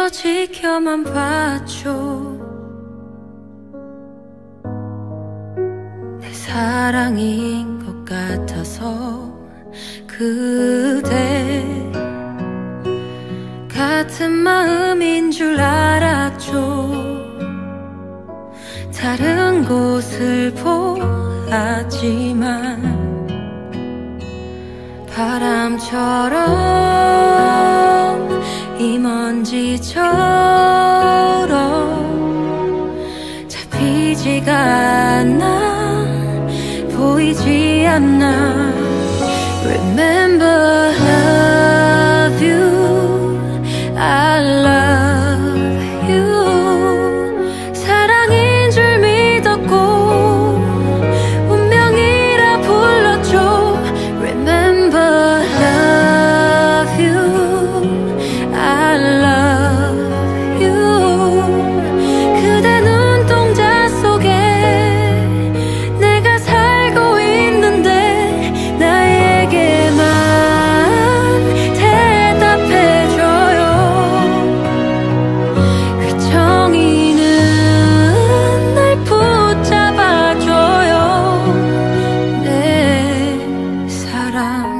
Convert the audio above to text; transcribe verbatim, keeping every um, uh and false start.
그저 지켜만 봐줘. 내 사랑인 것 같아서 그대 같은 마음인 줄 알았죠. 다른 곳을 보았지만 바람처럼 이 먼지처럼 잡히지가 않아, 보이지 않나. Remember, love you, I love you. 사랑인 줄 믿었고 운명이라 불렀죠. Remember, love you, I love you. 그대 눈동자 속에 내가 살고 있는데 나에게만 대답해줘요. 그 정의는 날 붙잡아줘요. 내 사랑.